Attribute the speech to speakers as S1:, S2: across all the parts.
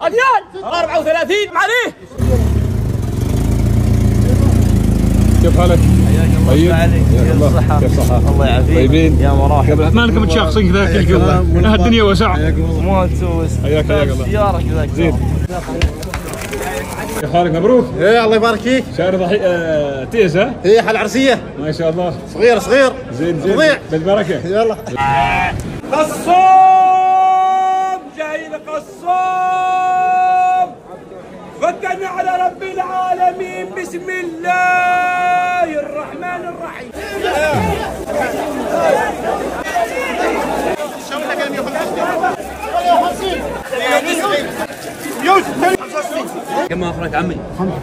S1: ريال 34 عليه.
S2: كيف حالك؟
S3: طيب كيف الصحة؟
S2: كيف صحة؟
S3: الله يعافيك.
S2: طيبين
S3: يا مرحبا.
S2: مالكم متشاخصين كذا كلكم؟ الدنيا وسع.
S3: مو تسوس.
S2: حياك الله.
S3: سيارة كذا.
S2: زين. كيف حالك؟ مبروك.
S4: ايه الله يبارك فيك.
S2: شهر تيز ها؟
S4: ايه حل عرسية.
S2: ما شاء الله.
S4: صغير صغير.
S2: زين زين.
S4: رضيع.
S2: بالبركة.
S4: يلا.
S1: قصاب جاي قصاب. فكرنا على رب العالمين. بسم الله الرحمن الرحيم.
S3: كم اخرك عمي؟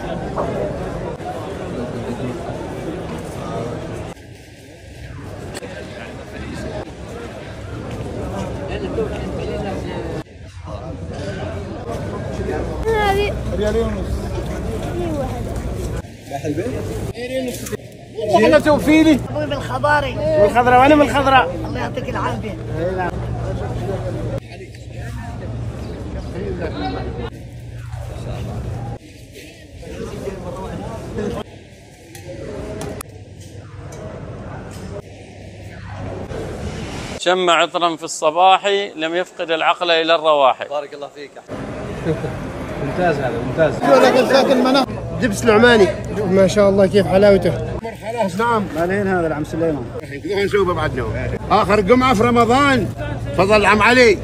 S5: ريالين ونص.
S4: راح البيت؟
S5: ريالين ونص.
S4: احنا توفيلي.
S5: ابوي بالخضاري.
S4: بالخضراء وانا من الخضراء.
S5: الله يعطيك العافيه.
S6: شم عطرا في الصباح لم يفقد العقل إلى الرواحي.
S3: بارك الله فيك. ممتاز هذا ممتاز.
S4: لكن ساكن مناطق دبس العماني. ما شاء الله كيف حلاوته. خلاص نعم.
S7: مالين هذا العم سليمان.
S4: كذا نشوفه بعدنا. اخر جمعه في رمضان. تفضل العم علي.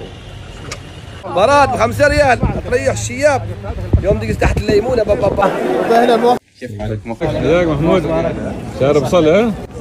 S7: براد ب5 ريال تريح الشياب يوم دقس تحت الليمونه بابا.
S2: كيف حالك؟ حياك محمود. شهر بصل ها؟